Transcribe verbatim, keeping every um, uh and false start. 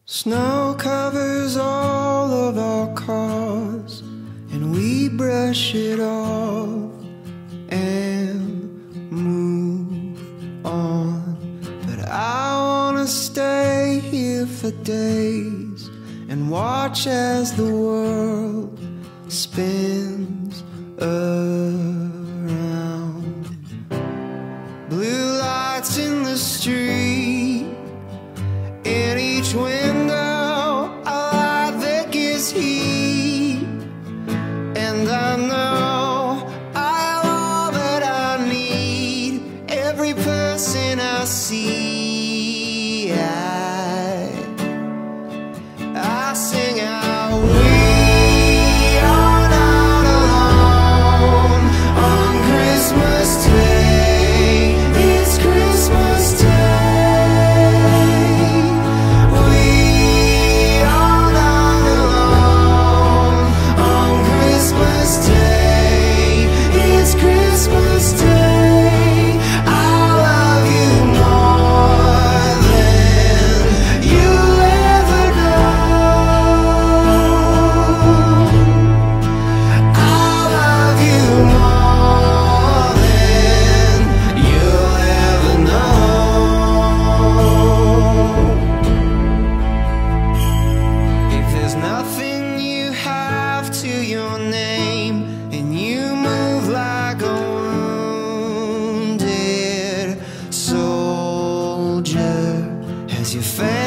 Snow covers all of our cars, and we brush it off and move on. But I wanna stay here for days and watch as the world spins around. Blue lights in the street, in each window a light that gives heat. And I know I have all that I need. Every person I see, I, I sing out, we are not alone on Christmas Day. It's Christmas Day. As your face